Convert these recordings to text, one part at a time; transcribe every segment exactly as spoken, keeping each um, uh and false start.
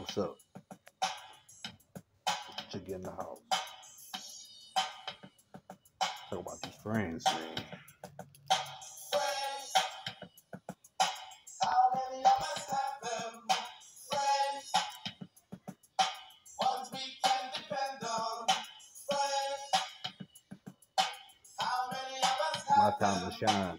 What's up? Chicken in the house. Talk about these friends, man. My time to shine.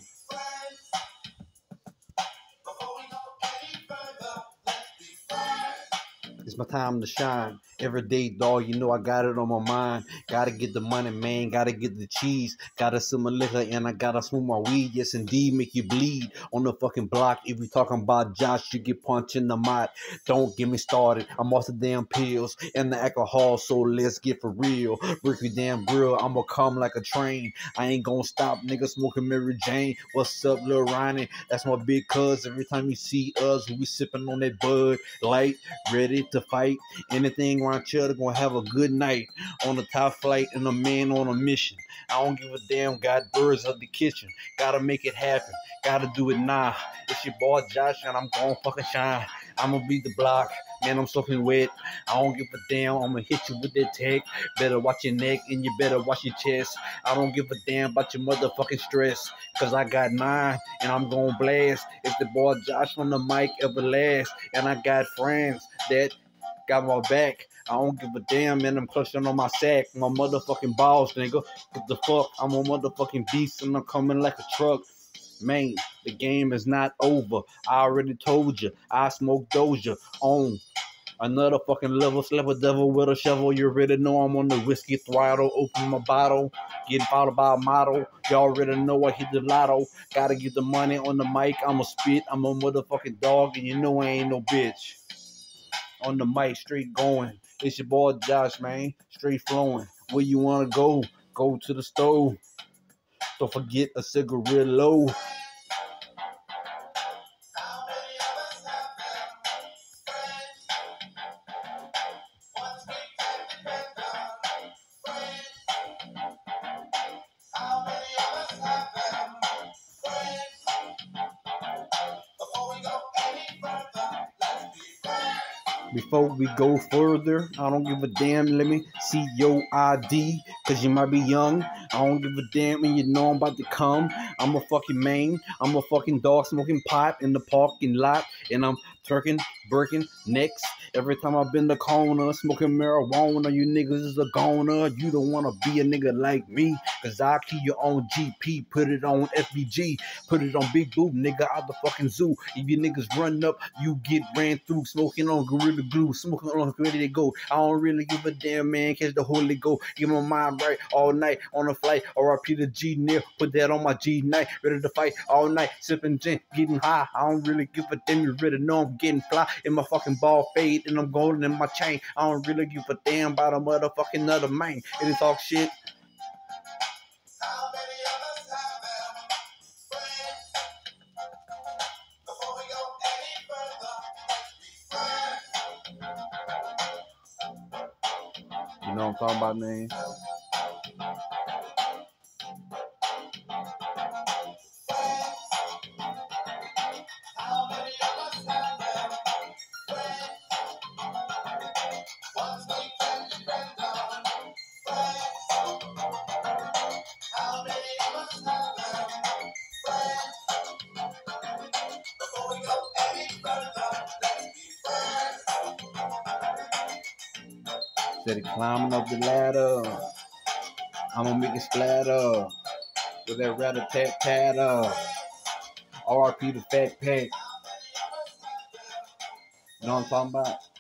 It's my time to shine. Every day, dog, you know I got it on my mind. Gotta get the money, man. Gotta get the cheese. Gotta sell my liquor and I gotta smoke my weed. Yes, indeed, make you bleed on the fucking block. If we talking about Josh, you get punched in the mouth. Don't get me started. I'm off the damn pills and the alcohol, so let's get for real. Break your damn grill. I'ma come like a train. I ain't gonna stop, nigga, smoking Mary Jane. What's up, Lil Ronnie? That's my big cuz. Every time you see us, we sipping on that Bud Light, ready to fight. Anything around here, they're gonna have a good night on the top flight and a man on a mission. I don't give a damn, got birds of the kitchen. Gotta make it happen, gotta do it now. It's your boy Josh and I'm gonna fucking shine. I'ma beat the block, man, I'm soaking wet. I don't give a damn, I'ma hit you with that tech. Better watch your neck and you better watch your chest. I don't give a damn about your motherfucking stress, cause I got mine and I'm gonna blast. It's the boy Josh from the mic everlast. And I got friends that got my back. I don't give a damn, man. I'm clutching on my sack. My motherfucking balls, nigga. What the fuck? I'm a motherfucking beast and I'm coming like a truck. Man, the game is not over. I already told you. I smoke Doja on another fucking level. Slap a devil with a shovel. You already know I'm on the whiskey throttle. Open my bottle. Get followed by a model. Y'all already know I hit the lotto. Gotta get the money on the mic. I'm a spit. I'm a motherfucking dog. And you know I ain't no bitch. On the mic, straight going. It's your boy Josh, man. Straight flowing. Where you wanna go? Go to the stove. Don't forget a cigarette low. Before we go further, I don't give a damn, let me see your I D, cause you might be young. I don't give a damn and you know I'm about to come. I'm a fucking man, I'm a fucking dog smoking pot in the parking lot, and I'm turking, breaking necks. Every time I've been the corner, smoking marijuana, you niggas is a goner. You don't wanna be a nigga like me, cause I keep you on G P, put it on F B G, put it on Big Boo, nigga, out the fucking zoo. If you niggas run up, you get ran through, smoking on Gorilla Glue, smoking on ready to go. I don't really give a damn, man, catch the Holy Ghost. Get my mind right all night on a flight, or I P the G Neil, put that on my G night, ready to fight all night, sipping gin, getting high. I don't really give a damn, you really know I'm getting fly in my fucking ball fade, and I'm golden in my chain. I don't really give a damn about a motherfucking other man. It is talk shit. You know what I'm talking about, man? Steady climbing up the ladder. I'ma make it splatter with that rat-a-tat-tat-a. R I P the fat pack. You know what I'm talking about?